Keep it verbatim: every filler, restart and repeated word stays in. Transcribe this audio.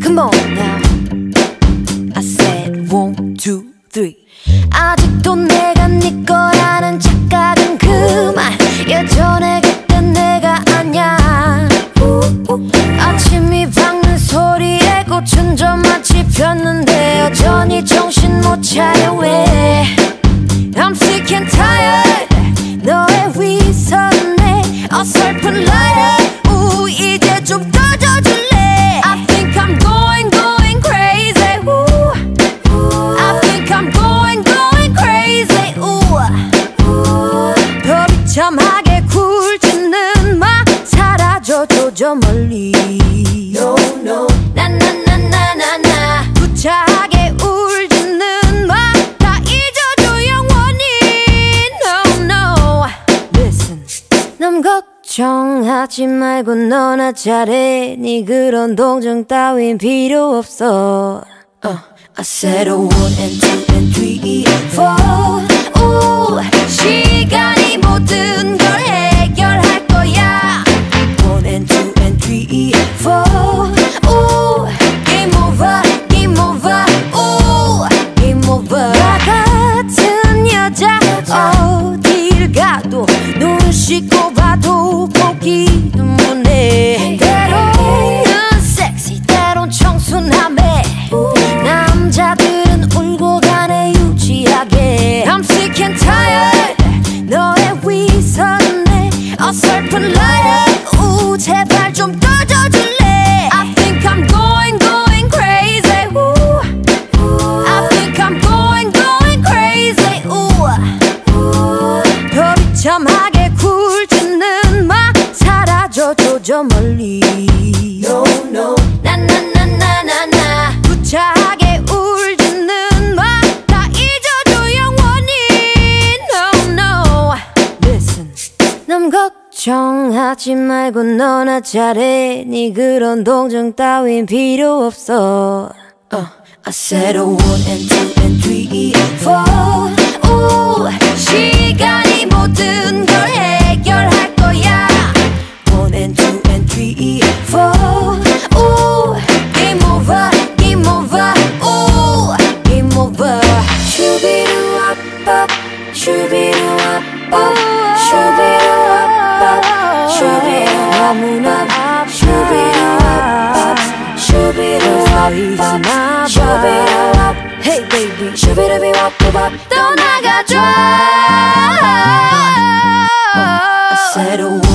Come on now. I said one, two, three. 아직도 내가 네 거라는 착각은 그만. 예전에 그땐 내가 아냐. 아침이 밝는 소리에 꽃은 저마치 폈는데 여전히 정신 못 차려 왜. I'm sick and tired. 너의 위선에 어설픈 lighter. 우 이제 좀 꺼져줄래. I think I'm going going crazy. 우 I think I'm going going crazy. 우 더 비참하게 굴지는 마. 사라져줘 저 멀리. No no 나나나나나나. 구차하게 울지는 마. 다 잊어줘 영원히. No no Listen. 남 걱정하지 말고 너나 잘해. 네 그런 동정 따윈 필요 없어. uh, I said a one and two and three four. 오 시간이 모든 걸 해결할 거야. One and two and three four. 오 game over game over. 오 game over. 나 같은 여자 어딜 가도 눈 씻고 봐도 보기도 못해. 때로는 섹시 때론 청순함에 남자들은 울고 가네 유치하게. I'm sick and tired. 너의 위선에 어설픈 lighter. 우 제발 좀 꺼져줄래. I think I'm going going crazy. 우 I think I'm going going crazy. 우 더 비참하게 굴지는 마. 사라져줘 저 멀리. No no 나나나나나나. 구차하게 울지는 마. 다 잊어줘 영원히. No no Listen. 남 걱정하지 말고 너나 잘해. 네 그런 동정 따윈 필요 없어. uh, I said a one and two and three four. 오 시간이 모든 걸 해결할 거야. One and two and three four. 오 game over game over. 오 game over. 슈비루와밥 슈비루와밥 슈비루와밥 슈비루와무나 슈비루와밥 슈비루와밥 슈비루와밥. Hey baby 슈비루비와밥 떠나가줘. I said a